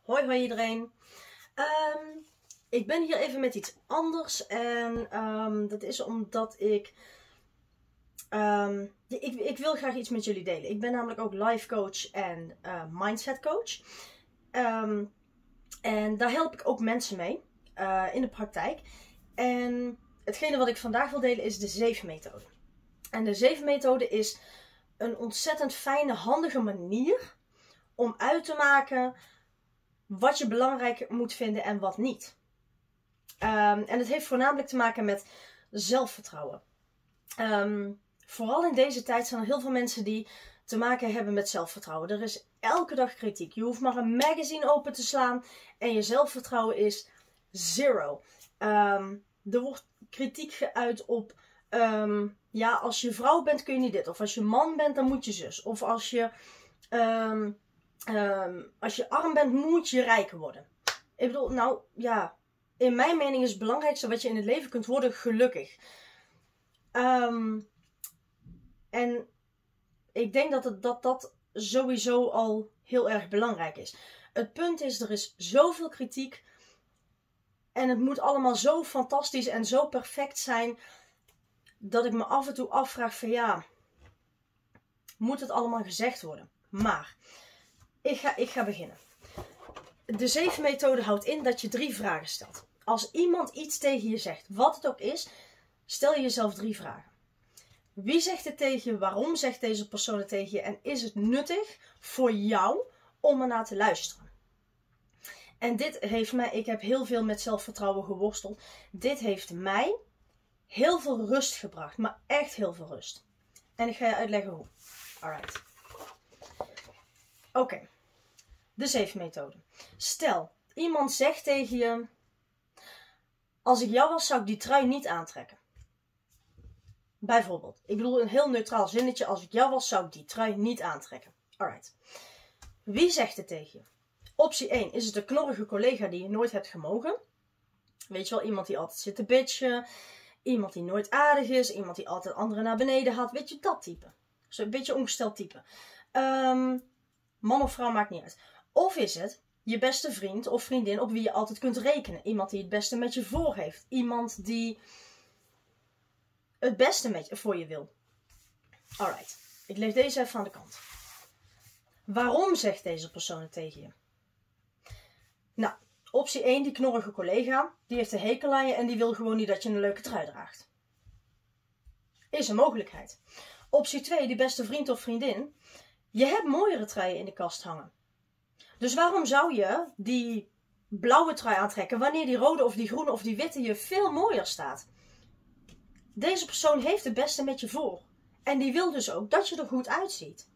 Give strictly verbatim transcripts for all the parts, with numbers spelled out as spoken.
Hoi hoi iedereen. Um, ik ben hier even met iets anders en um, dat is omdat ik, um, ik, ik wil graag iets met jullie delen. Ik ben namelijk ook life coach en uh, mindset coach. Um, en daar help ik ook mensen mee uh, in de praktijk. En hetgene wat ik vandaag wil delen is de zeven methode. En de zeven methode is een ontzettend fijne, handige manier om uit te maken wat je belangrijk moet vinden en wat niet. Um, en het heeft voornamelijk te maken met zelfvertrouwen. Um, vooral in deze tijd zijn er heel veel mensen die te maken hebben met zelfvertrouwen. Er is elke dag kritiek. Je hoeft maar een magazine open te slaan en je zelfvertrouwen is zero. Um, er wordt kritiek geuit op, um, ja, als je vrouw bent kun je niet dit. Of als je man bent dan moet je zus. Of als je... Um, Um, als je arm bent, moet je rijker worden. Ik bedoel, nou ja, in mijn mening is het belangrijkste wat je in het leven kunt worden gelukkig. Um, en ik denk dat, het, dat dat sowieso al heel erg belangrijk is. Het punt is, er is zoveel kritiek. En het moet allemaal zo fantastisch en zo perfect zijn. Dat ik me af en toe afvraag van ja, moet het allemaal gezegd worden? Maar... Ik ga, ik ga beginnen. De zeven methode houdt in dat je drie vragen stelt. Als iemand iets tegen je zegt, wat het ook is, stel je jezelf drie vragen. Wie zegt het tegen je? Waarom zegt deze persoon het tegen je? En is het nuttig voor jou om ernaar te luisteren? En dit heeft mij, ik heb heel veel met zelfvertrouwen geworsteld. Dit heeft mij heel veel rust gebracht. Maar echt heel veel rust. En ik ga je uitleggen hoe. Alright. Oké. Okay. De zeven methode. Stel, iemand zegt tegen je, als ik jou was zou ik die trui niet aantrekken. Bijvoorbeeld. Ik bedoel een heel neutraal zinnetje, als ik jou was zou ik die trui niet aantrekken. Alright. Wie zegt het tegen je? Optie één. Is het een knorrige collega die je nooit hebt gemogen? Weet je wel, iemand die altijd zit te bitchen. Iemand die nooit aardig is. Iemand die altijd anderen naar beneden haalt. Weet je, dat type. Zo'n beetje ongesteld type. Um, man of vrouw maakt niet uit. Of is het je beste vriend of vriendin op wie je altijd kunt rekenen. Iemand die het beste met je voor heeft. Iemand die het beste met je, voor je wil. Alright. Ik leg deze even aan de kant. Waarom zegt deze persoon het tegen je? Nou, optie één, die knorrige collega. Die heeft een hekel aan je en die wil gewoon niet dat je een leuke trui draagt. Is een mogelijkheid. Optie twee, die beste vriend of vriendin. Je hebt mooiere truien in de kast hangen. Dus waarom zou je die blauwe trui aantrekken wanneer die rode of die groene of die witte je veel mooier staat? Deze persoon heeft het beste met je voor. En die wil dus ook dat je er goed uitziet.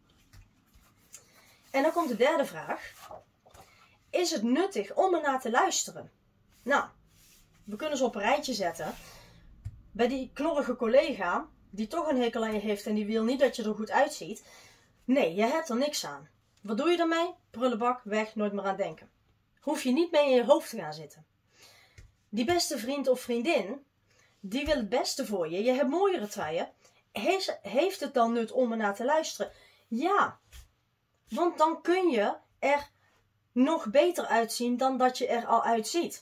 En dan komt de derde vraag. Is het nuttig om ernaar te luisteren? Nou, we kunnen ze op een rijtje zetten. Bij die knorrige collega, die toch een hekel aan je heeft en die wil niet dat je er goed uitziet. Nee, je hebt er niks aan. Wat doe je ermee? Prullenbak, weg, nooit meer aan denken. Hoef je niet mee in je hoofd te gaan zitten. Die beste vriend of vriendin, die wil het beste voor je. Je hebt mooiere truien. Heeft het dan nut om ernaar te luisteren? Ja, want dan kun je er nog beter uitzien dan dat je er al uitziet.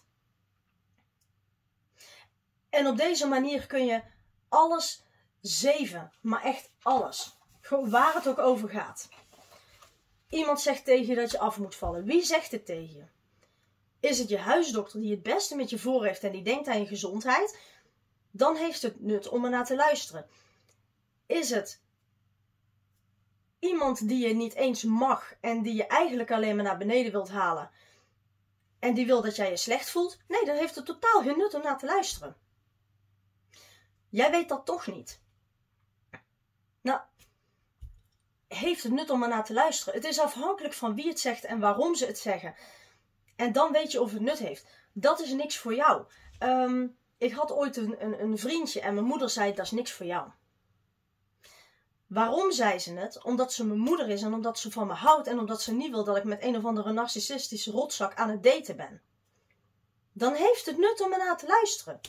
En op deze manier kun je alles zeven, maar echt alles. Gewoon waar het ook over gaat. Iemand zegt tegen je dat je af moet vallen. Wie zegt het tegen je? Is het je huisdokter die het beste met je voor heeft en die denkt aan je gezondheid? Dan heeft het nut om ernaar te luisteren. Is het iemand die je niet eens mag en die je eigenlijk alleen maar naar beneden wilt halen en die wil dat jij je slecht voelt? Nee, dan heeft het totaal geen nut om naar te luisteren. Jij weet dat toch niet. Nou, heeft het nut om ernaar te luisteren? Het is afhankelijk van wie het zegt en waarom ze het zeggen. En dan weet je of het nut heeft. Dat is niks voor jou. Um, ik had ooit een, een, een vriendje en mijn moeder zei dat is niks voor jou. Waarom zei ze het? Omdat ze mijn moeder is en omdat ze van me houdt en omdat ze niet wil dat ik met een of andere narcissistische rotzak aan het daten ben. Dan heeft het nut om ernaar te luisteren.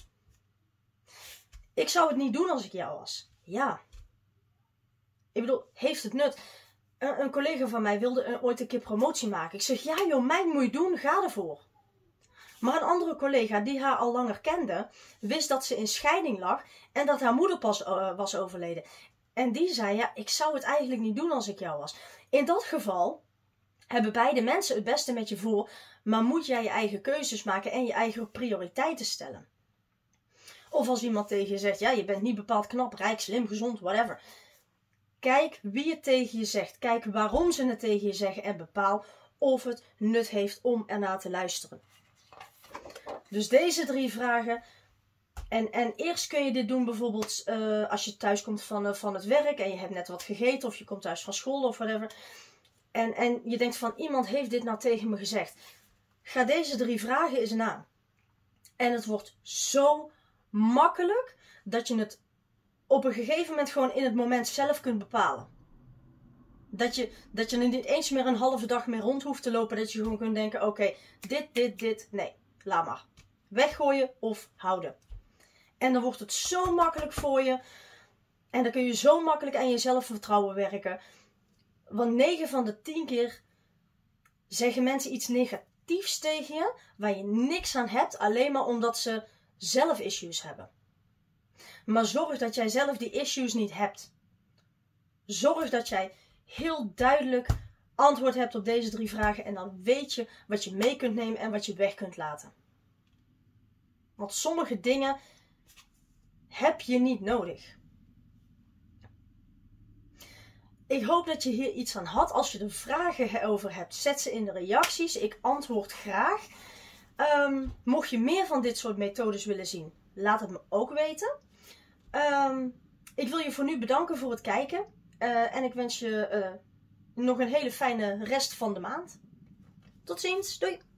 Ik zou het niet doen als ik jou was. Ja. Ik bedoel, heeft het nut? een, een collega van mij wilde een, ooit een keer promotie maken. Ik zeg, ja joh, mij moet je doen, ga ervoor. Maar een andere collega die haar al langer kende, wist dat ze in scheiding lag en dat haar moeder pas uh, was overleden. En die zei, ja, ik zou het eigenlijk niet doen als ik jou was. In dat geval hebben beide mensen het beste met je voor, maar moet jij je eigen keuzes maken en je eigen prioriteiten stellen. Of als iemand tegen je zegt, ja, je bent niet bepaald knap, rijk, slim, gezond, whatever. Kijk wie het tegen je zegt. Kijk waarom ze het tegen je zeggen en bepaal of het nut heeft om ernaar te luisteren. Dus deze drie vragen. En, en eerst kun je dit doen bijvoorbeeld uh, als je thuis komt van, uh, van het werk en je hebt net wat gegeten of je komt thuis van school of whatever. En, en je denkt van, iemand heeft dit nou tegen me gezegd. Ga deze drie vragen eens na. En het wordt zo makkelijk dat je het op een gegeven moment gewoon in het moment zelf kunt bepalen. Dat je, dat je er niet eens meer een halve dag meer rond hoeft te lopen. Dat je gewoon kunt denken, oké, okay, dit, dit, dit, nee, laat maar. Weggooien of houden. En dan wordt het zo makkelijk voor je. En dan kun je zo makkelijk aan je zelfvertrouwen werken. Want negen van de tien keer zeggen mensen iets negatiefs tegen je, waar je niks aan hebt, alleen maar omdat ze zelf issues hebben. Maar zorg dat jij zelf die issues niet hebt. Zorg dat jij heel duidelijk antwoord hebt op deze drie vragen en dan weet je wat je mee kunt nemen en wat je weg kunt laten. Want sommige dingen heb je niet nodig. Ik hoop dat je hier iets aan had. Als je er vragen over hebt, zet ze in de reacties. Ik antwoord graag. Um, mocht je meer van dit soort methodes willen zien, laat het me ook weten. Um, ik wil je voor nu bedanken voor het kijken. Uh, en ik wens je uh, nog een hele fijne rest van de maand. Tot ziens. Doei!